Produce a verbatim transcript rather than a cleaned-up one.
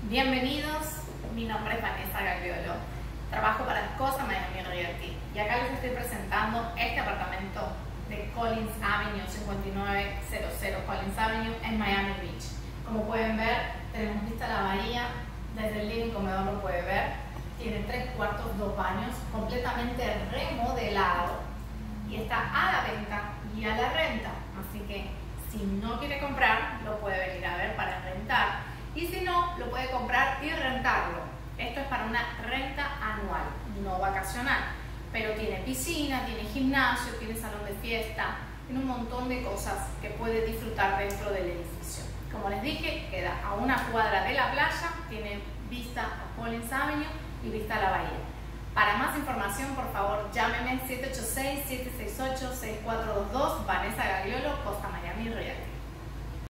Bienvenidos, mi nombre es Vanessa Gagliolo, trabajo para Costa Miami Realty y acá les estoy presentando este apartamento de Collins Avenue, cincuenta y nueve cero cero Collins Avenue en Miami Beach. Como pueden ver, tenemos vista a la bahía, desde el living comedor lo puede ver, tiene tres cuartos, dos baños, completamente remodelado y está a la venta y a la renta, así que si no quiere comprar, lo puede venir a ver para rentar. Y si no, lo puede comprar y rentarlo. Esto es para una renta anual, no vacacional. Pero tiene piscina, tiene gimnasio, tiene salón de fiesta, tiene un montón de cosas que puede disfrutar dentro del edificio. Como les dije, queda a una cuadra de la playa, tiene vista a Collins Avenue y vista a la bahía. Para más información, por favor, llámeme siete ocho seis, siete seis ocho, seis cuatro dos dos, Vanessa Gagliolo, Costa Miami Realty.